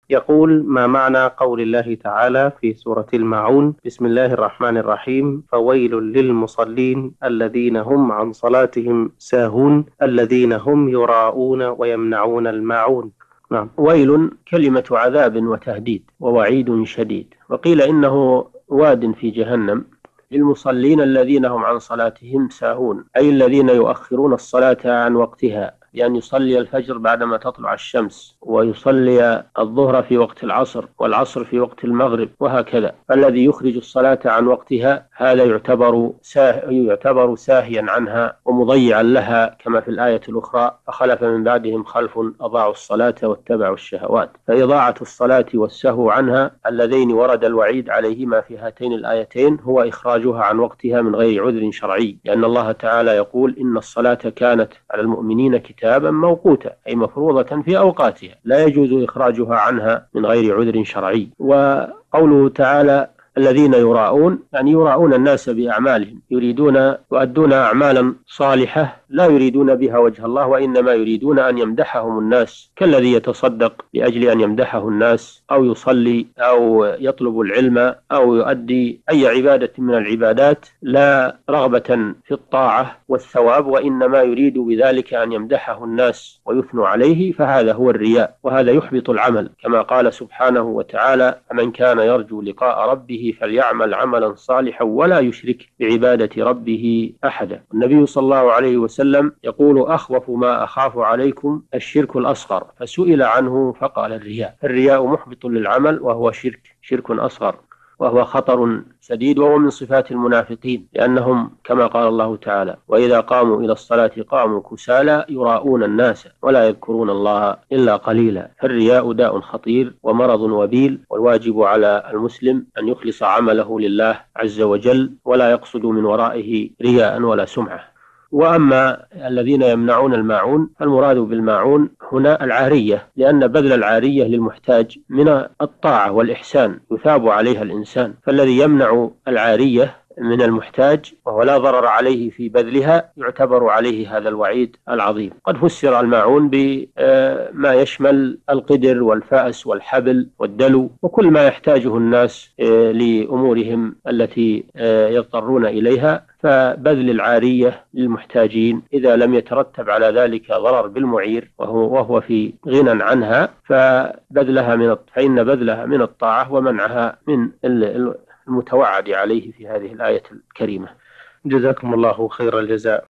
يقول: ما معنى قول الله تعالى في سورة الماعون: بسم الله الرحمن الرحيم، فويل للمصلين الذين هم عن صلاتهم ساهون الذين هم يراءون ويمنعون الماعون. نعم. ويل كلمة عذاب وتهديد ووعيد شديد، وقيل إنه واد في جهنم للمصلين الذين هم عن صلاتهم ساهون، أي الذين يؤخرون الصلاة عن وقتها، بأن يصلي الفجر بعدما تطلع الشمس، ويصلي الظهر في وقت العصر، والعصر في وقت المغرب، وهكذا. فالذي يخرج الصلاة عن وقتها هذا يعتبر ساهيا عنها ومضيعا لها، كما في الآية الأخرى: فخلف من بعدهم خلف أضاعوا الصلاة واتبعوا الشهوات. فإضاعة الصلاة والسهو عنها اللذين ورد الوعيد عليهما في هاتين الآيتين هو إخراجها عن وقتها من غير عذر شرعي، لأن الله تعالى يقول: إن الصلاة كانت على المؤمنين كتابا موقوتا، أي مفروضة في أوقاتها، لا يجوز إخراجها عنها من غير عذر شرعي. وقوله تعالى: الذين يراءون، يعني يراءون الناس بأعمالهم، يؤدون أعمالا صالحة لا يريدون بها وجه الله، وإنما يريدون أن يمدحهم الناس، كالذي يتصدق لأجل أن يمدحه الناس، أو يصلي، أو يطلب العلم، أو يؤدي أي عبادة من العبادات لا رغبة في الطاعة والثواب، وإنما يريد بذلك أن يمدحه الناس ويثنوا عليه، فهذا هو الرياء، وهذا يحبط العمل، كما قال سبحانه وتعالى: من كان يرجو لقاء ربه فليعمل عملا صالحا ولا يشرك بعبادة ربه أحدا. النبي صلى الله عليه وسلم يقول: أخوف ما أخاف عليكم الشرك الأصغر، فسئل عنه فقال: الرياء محبط للعمل، وهو شرك أصغر، وهو خطر شديد، وهو من صفات المنافقين، لأنهم كما قال الله تعالى: وإذا قاموا إلى الصلاة قاموا كسالى يراءون الناس ولا يذكرون الله إلا قليلا. فالرياء داء خطير ومرض وبيل، والواجب على المسلم أن يخلص عمله لله عز وجل، ولا يقصد من ورائه رياء ولا سمعة. وأما الذين يمنعون الماعون، فالمراد بالماعون هنا العارية، لأن بذل العارية للمحتاج من الطاعة والإحسان يثاب عليها الإنسان، فالذي يمنع العارية من المحتاج وهو لا ضرر عليه في بذلها يعتبر عليه هذا الوعيد العظيم. قد فسر الماعون بما يشمل القدر والفأس والحبل والدلو وكل ما يحتاجه الناس لأمورهم التي يضطرون إليها، فبذل العارية للمحتاجين إذا لم يترتب على ذلك ضرر بالمعير وهو في غنى عنها، فإن بذلها من الطاعة، ومنعها من المتوعد عليه في هذه الآية الكريمة. جزاكم الله خير الجزاء.